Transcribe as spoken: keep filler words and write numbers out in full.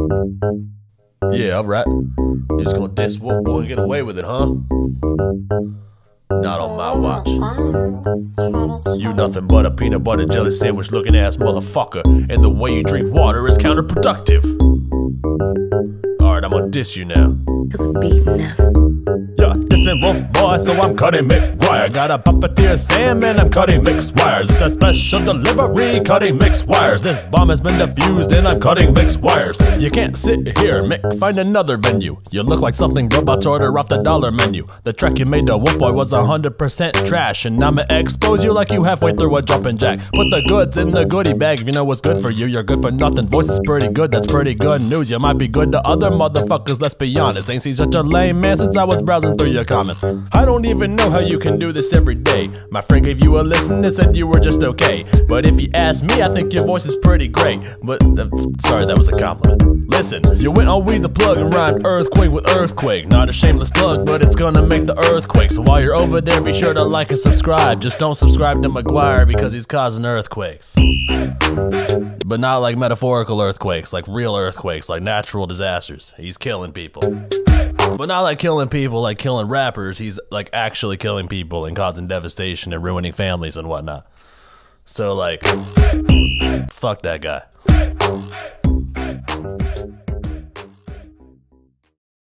Yeah, alright. You just gonna diss Wolf Boy and get away with it, huh? Not on my watch. You nothing but a peanut butter jelly sandwich looking ass motherfucker, and the way you drink water is counterproductive. Alright, I'm gonna diss you now. Yeah, dissing Wolf Boy, so I'm cutting McGuire. Got a puppeteer Sam and I'm cutting mixed wires. It's a special delivery, cutting mixed wires. This bomb has been defused and I'm cutting mixed wires. You can't sit here, Mick, find another venue. You look like something robots order off the dollar menu. The track you made to Wolf Boy was one hundred percent trash, and I'ma expose you like you halfway through a jumping jack. Put the goods in the goodie bag. If you know what's good for you, you're good for nothing. Voice is pretty good, that's pretty good news. You might be good to other motherfuckers, let's be honest. Ain't seen such a lame man since I was browsing through your comments. I don't even know how you can do this every day. My friend gave you a listen and said you were just okay. But if you ask me, I think your voice is pretty great. But, uh, sorry, that was a compliment. Listen, you went on Weed the Plug and rhymed earthquake with earthquake. Not a shameless plug, but it's gonna make the earthquake. So while you're over there, be sure to like and subscribe. Just don't subscribe to McGuire because he's causing earthquakes. But not like metaphorical earthquakes, like real earthquakes, like natural disasters. He's killing people. But not like killing people, like killing rappers. He's like actually killing people and causing devastation and ruining families and whatnot. So like, fuck that guy.